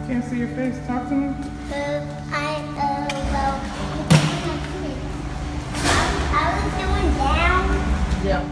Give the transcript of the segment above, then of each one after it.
Can't see your face. Talk to me. Well, I was doing down. Yeah.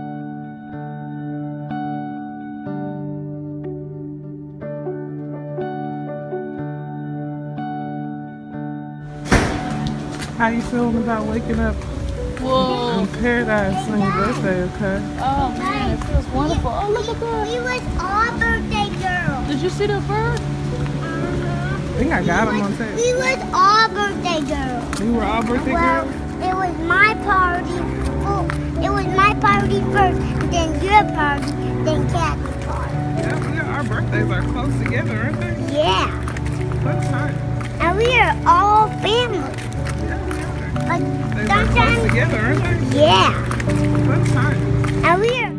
How you feeling about waking up Whoa. in paradise on your birthday, okay? Oh man, it feels wonderful. Oh, look at that. We was all birthday girls. Did you see the bird? I think I got him on tape. We was all birthday girls. We were all birthday Well, girls? it was my party. Oh, it was my party first, then your party, then Kathy's party. Yeah, our birthdays are close together, aren't they? Yeah. That's nice. And we are all family. Yeah, we are. Like, They are close together, aren't they? Yeah. That's nice. And we are